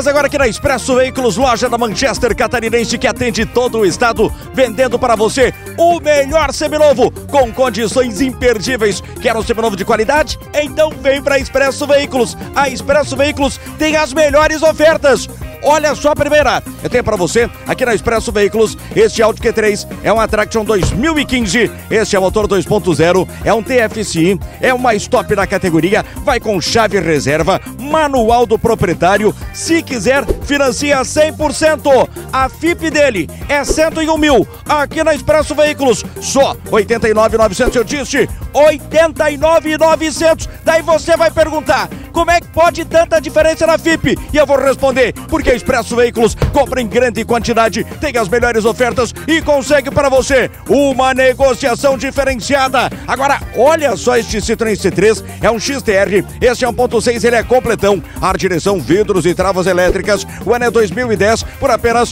agora aqui na Expresso Veículos, loja da Manchester Catarinense, que atende todo o estado, vendendo para você o melhor seminovo, com condições imperdíveis. Quer um seminovo de qualidade? Então vem para Expresso Veículos. A Expresso Veículos tem as melhores ofertas. Olha só a primeira, eu tenho para você aqui na Expresso Veículos, este Audi Q3 é um Attraction 2015, este é motor 2.0, é um TFSI, é uma stop na categoria, vai com chave reserva, manual do proprietário, se quiser financia 100%, a FIP dele é 101 mil, aqui na Expresso Veículos, só 89.900, eu disse, 89.900, daí você vai perguntar, como é que pode tanta diferença na FIP? E eu vou responder, porque a Expresso Veículos compra em grande quantidade, tem as melhores ofertas e consegue para você uma negociação diferenciada. Agora, olha só este Citroën C3, é um XTR, este é 1.6, ele é completão, ar, direção, vidros e travas elétricas, o ano é 2010 por apenas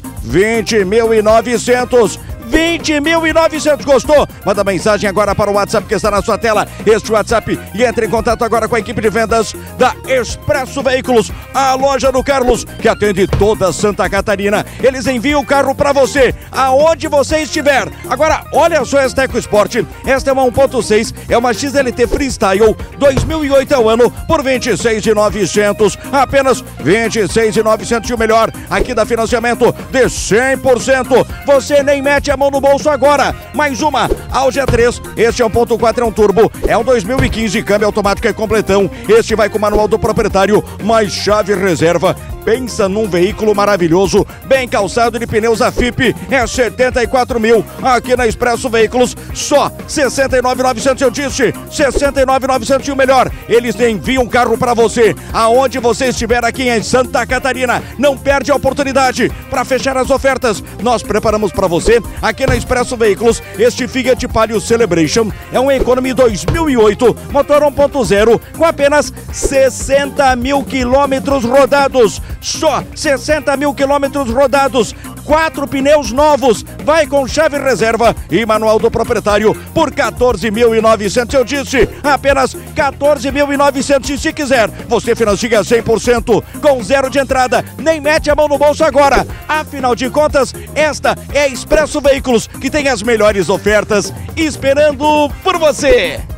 20.900. 20.900, gostou? Manda mensagem agora para o WhatsApp que está na sua tela, este WhatsApp, e entre em contato agora com a equipe de vendas da Expresso Veículos, a loja do Carlos, que atende toda Santa Catarina. Eles enviam o carro para você, aonde você estiver. Agora, olha só esta EcoSport, esta é uma 1.6, é uma XLT Freestyle, 2008 é o ano, por 26.900, apenas 26.900, e o melhor, aqui dá financiamento de 100%, você nem mete a mão no bolso agora. Mais uma, Audi A3, este é 1.4, é um turbo, é um 2015, câmbio automático e completão, este vai com o manual do proprietário, mais chave reserva. Pensa num veículo maravilhoso, bem calçado, de pneus a FIP, é 74 mil, aqui na Expresso Veículos, só 69.900, eu disse, 69.900, e o melhor, eles enviam um carro para você, aonde você estiver aqui em Santa Catarina, não perde a oportunidade. Para fechar as ofertas, nós preparamos para você, aqui na Expresso Veículos, este Fiat Palio Celebration, é um Economy 2008, motor 1.0, com apenas 60 mil quilômetros rodados, só 60 mil quilômetros rodados, 4 pneus novos, vai com chave reserva e manual do proprietário por 14.900, eu disse, apenas 14.900, e se quiser, você financia 100%, com zero de entrada, nem mete a mão no bolso agora. Afinal de contas, esta é a Expresso Veículos, que tem as melhores ofertas esperando por você.